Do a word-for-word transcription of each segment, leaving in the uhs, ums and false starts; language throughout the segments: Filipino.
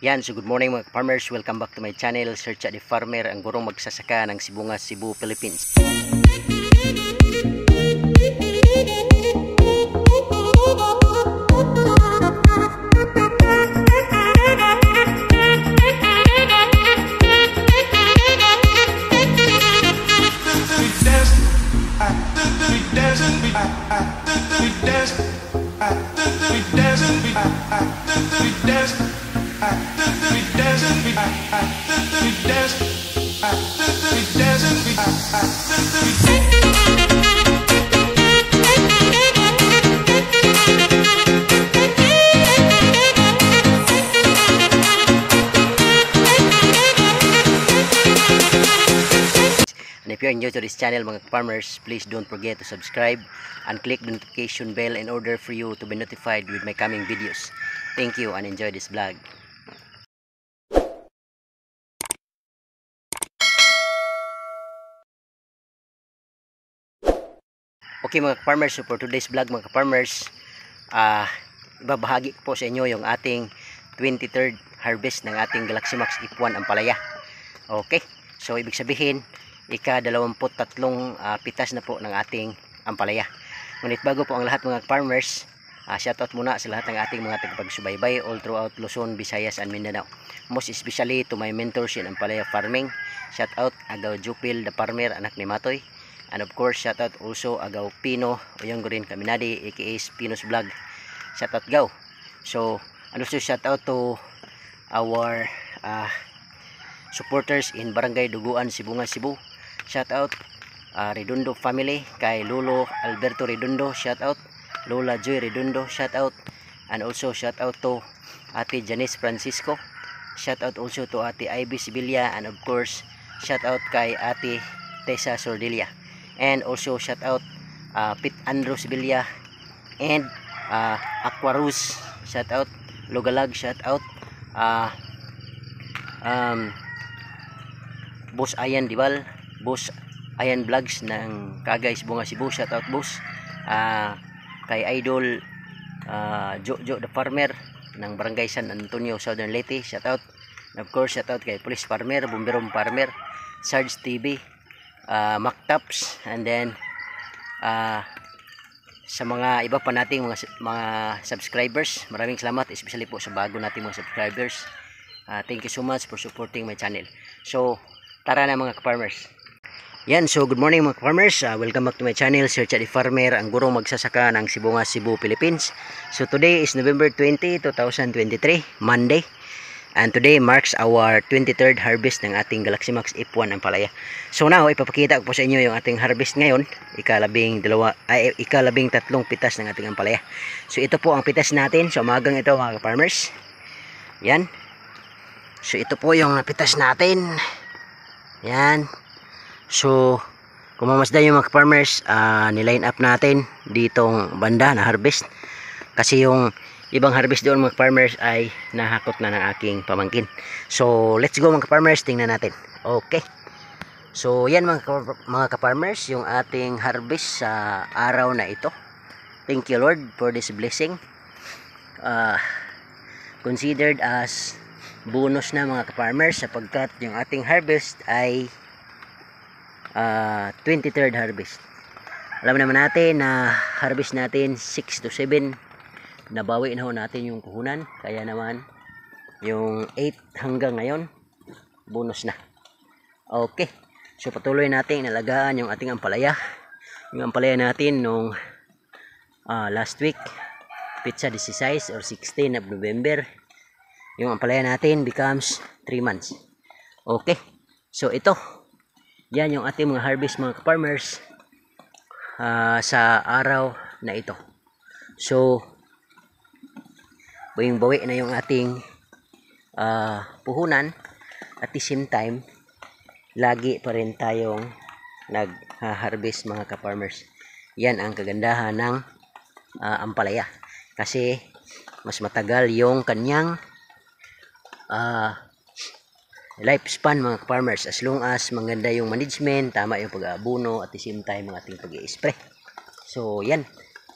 Yan, so good morning mga farmers. Welcome back to my channel, Sir Cha the Farmer, ang gurong magsasaka ng Sibungas, Cebu, Philippines. And if you're new to this channel mga farmers, please don't forget to subscribe and click the notification bell in order for you to be notified with my coming videos. Thank you and enjoy this vlog. Okay mga farmers, so for today's vlog mga farmers, uh, ibabahagi ko po sa inyo yung ating twenty-third harvest ng ating Galaxy Max F one Ampalaya. Okay, so ibig sabihin ika-dalawamput tatlong uh, pitas na po ng ating ampalaya. Ngunit bago po ang lahat mga farmers, uh, shoutout muna sa lahat ng ating mga tagapagsubaybay all throughout Luzon, Visayas and Mindanao. Most especially to my mentors in ampalaya farming. Shoutout Agaw Jupil the Farmer, anak ni Matoy. And of course shoutout also Agaw Pino Oyonggorin Kaminadi aka Pino's Vlog. Shoutout Gaw. So and also shoutout to our uh, supporters in Barangay Duguan, Sibungas, Cebu. Shout out uh, Redondo family, kay Lolo Alberto Redondo, shout out Lola Joy Redondo, shout out, and also shout out to Ate Janice Francisco, shout out also to Ate Ivy Sibilia, and of course shout out kay Ate Tessa Sordilia, and also shout out uh, Pit Andrew Sibilia, and uh, Aquarus, shout out Logalag, shout out uh, um, Boss Ayan Dibal, Boss Ayan Vlogs ng Kagay Sibungas, Cebu, shout out boss. Uh, kay Idol uh, Jojo the Farmer ng Barangay San Antonio, Southern Leyte, shout out. And of course shout out kay Police Farmer, Bomberong Farmer, Sarge T V, uh, Mactaps, and then uh, sa mga iba pa nating mga mga subscribers, maraming salamat especially po sa bago nating mga subscribers. Uh, thank you so much for supporting my channel. So tara na mga farmers. Yan, so good morning mga farmers. Uh, welcome back to my channel, Sir Cha the Farmer, ang gurong magsasaka ng Sibungas, Cebu, Philippines. So today is November twentieth, two thousand twenty-three, Monday. And today marks our twenty-third harvest ng ating Galaxy Max F one Ampalaya. So now, ipapakita ko po sa inyo yung ating harvest ngayon. Ikalabing dalawa, ay, ikalabing tatlong pitas ng ating Ampalaya. So ito po ang pitas natin. So umagang ito mga farmers. Yan. So ito po yung pitas natin. Yan. So kung mamasdan yung mga farmers, uh, niline up natin ditong banda na harvest. Kasi yung ibang harvest doon mga farmers ay nahakot na ng aking pamangkin. So let's go mga farmers, tingnan natin. Okay. So yan mga, mga farmers, yung ating harvest sa araw na ito. Thank you Lord for this blessing. Uh, considered as bonus na mga farmers sapagkat yung ating harvest ay uh, twenty-third harvest. Alam naman natin na harvest natin six to seven, nabawi na ho natin yung puhunan, kaya naman yung eight hanggang ngayon bonus na. Okay, so patuloy natin inalagaan yung ating ampalaya. Yung ampalaya natin nung uh, last week, pizza sixteen or sixteen of November, yung ampalaya natin becomes three months. Okay, so ito yan yung ating mga harvest mga farmers uh, sa araw na ito. So buwing bawi na yung ating uh, puhunan, at the same time lagi pa rin tayong nag-harvest mga ka-farmers. Yan ang kagandahan ng uh, ampalaya, kasi mas matagal yung kanyang uh, lifespan mga farmers, as long as maganda yung management, tama yung pag-aabuno, at the same time ang ating pag-i-spray. So yan,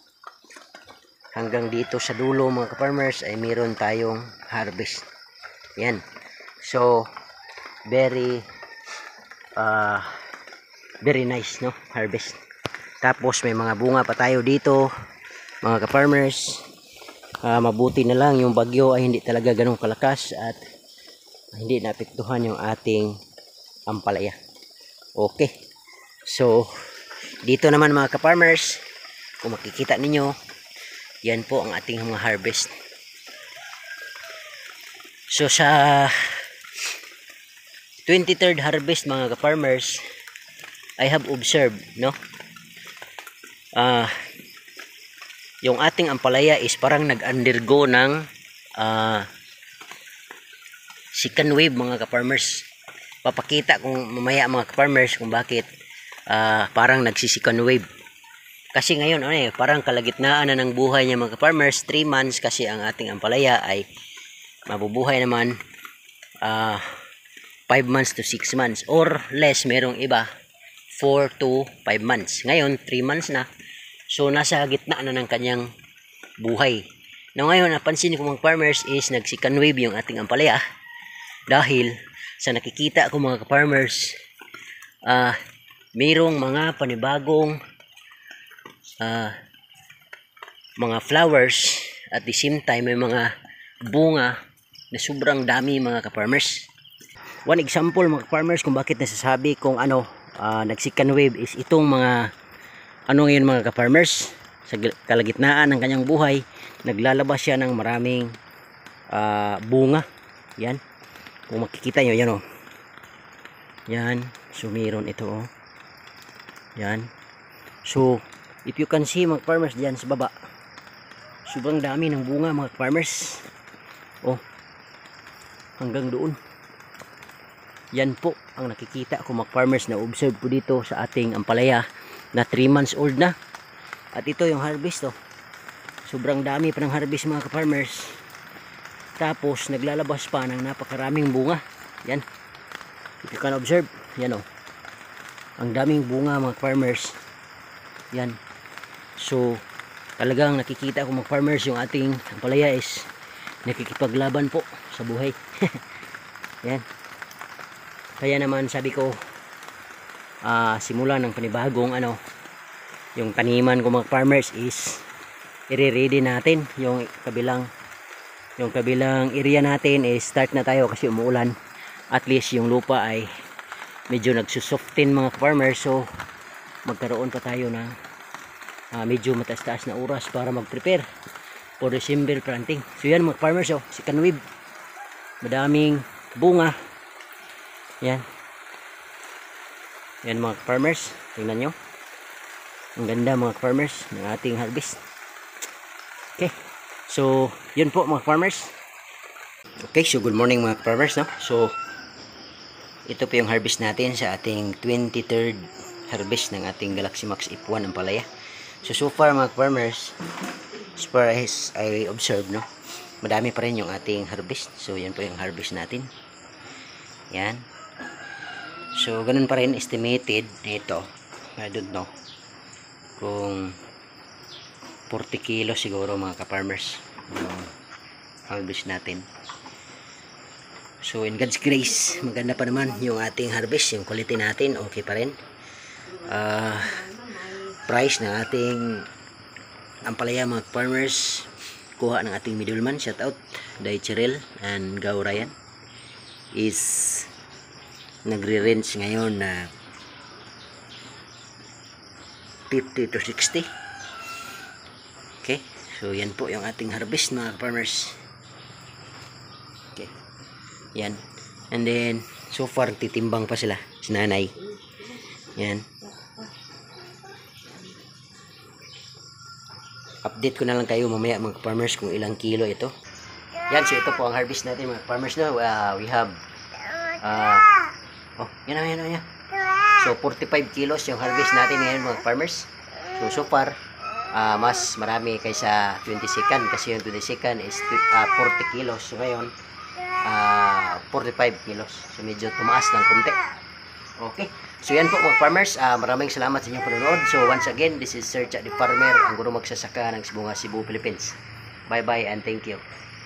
hanggang dito sa dulo mga farmers ay meron tayong harvest. Yan. So, very uh, very nice, no? Harvest. Tapos may mga bunga pa tayo dito, mga ka-farmers. Uh, mabuti na lang yung bagyo ay hindi talaga ganun kalakas at hindi naapektuhan yung ating ampalaya. Okay. So, dito naman mga ka-farmers, kung makikita ninyo, yan po ang ating mga harvest. So, sa twenty-third harvest mga ka-farmers, I have observed, no? Ah, uh, yung ating ampalaya is parang nag-undergo ng uh, second wave mga ka-farmers. Papakita kung mamaya mga ka-farmers kung bakit uh, parang nagsi-second wave. Kasi ngayon ano eh, parang kalagitnaan na ng buhay niya mga ka-farmers, three months kasi ang ating ampalaya ay mabubuhay naman uh, five months to six months or less, merong iba four to five months. Ngayon three months na. So nasa gitna na ng kanyang buhay. Now ngayon napansin ko mga farmers is nag-second wave yung ating ampalaya dahil sa nakikita ko mga farmers, uh, mayroong mga panibagong uh, mga flowers at the same time may mga bunga na sobrang dami mga ka-farmers. One example mga farmers kung bakit nasasabi kung ano uh, nag-second wave is itong mga ano ngayon mga ka-farmers, sa kalagitnaan ng kanyang buhay, naglalabas siya ng maraming uh, bunga. Yan. Kung makikita nyo, yan o. Yan. So, mayroon ito o. Yan. So, if you can see mga farmers dyan sa baba, sobrang dami ng bunga mga farmers. O. Hanggang doon. Yan po ang nakikita ko mga farmers na observe ko dito sa ating ampalaya na three months old na. At ito yung harvest oh. Sobrang dami pa ng harvest mga ka-farmers. Tapos naglalabas pa ng napakaraming bunga. Yan. If you can observe, yan oh. Ang daming bunga mga farmers. Yan. So talagang nakikita ko mga farmers yung ating ampalaya is nakikipaglaban po sa buhay. Yan. Kaya naman sabi ko Uh, simula ng panibagong ano yung taniman ko mga farmers is i-ready natin yung kabilang yung kabilang area natin is start na tayo kasi umuulan, at least yung lupa ay medyo nagsusoften mga farmers, so magkaroon pa tayo ng uh, medyo mataas-taas na oras para mag-prepare for December planting. So yan mga farmers oh, second wave, madaming bunga. Yan. Yan mga farmers, tingnan nyo ang ganda mga farmers ng ating harvest. Okay, so yun po mga farmers. Okay, so good morning mga farmers, no? So ito po yung harvest natin sa ating twenty-third harvest ng ating Galaxy Max F one ampalaya. So so far mga farmers, as far as I observe, no, madami pa rin yung ating harvest. So yan po yung harvest natin. Yan. So, ganun pa rin estimated nito. I don't know kung forty kilos siguro mga ka-farmers yung harvest natin. So, in God's grace, maganda pa naman yung ating harvest. Yung quality natin, okay pa rin. Uh, price ng ating ampalaya mga farmers, kuha ng ating middleman, shout out Day Chirel and Gao Ryan, is nagre-range ngayon na fifty to sixty. Okay, so yan po yung ating harvest mga farmers. Okay, yan, and then so far titimbang pa sila si nanay. Yan, update ko na lang kayo mamaya mga farmers kung ilang kilo ito. Yan, so ito po ang harvest natin mga farmers na. Uh, we have uh, oh, yan na, yan na, yan. So, forty-five kilos yung harvest natin ngayon mga farmers. So, so far, uh, mas marami kaysa twenty-second kasi yung twenty-second is uh, forty kilos. So, ngayon, uh, forty-five kilos. So, medyo tumaas ng konti. Okay. So, yan po mga farmers. Uh, maraming salamat sa inyong panonood. So, once again, this is Sir Chad the Farmer, ang guro magsasaka ng Sibunga, Cebu, Philippines. Bye-bye and thank you.